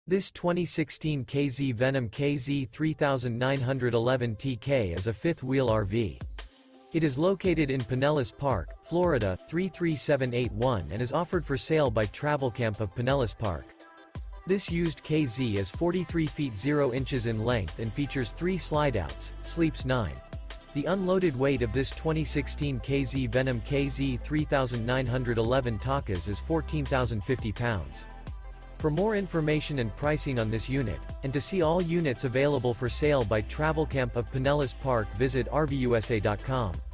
This 2016 K-Z Venom KZ 3911 TK is a fifth-wheel RV. It is located in Pinellas Park, Florida, 33781 and is offered for sale by Travelcamp of Pinellas Park. This used KZ is 43 feet 0 inches in length and features 3 slideouts, sleeps 9. The unloaded weight of this 2016 K-Z Venom KZ 3911 Takas is 14,050 pounds. For more information and pricing on this unit, and to see all units available for sale by Travelcamp of Pinellas Park, visit RVUSA.com.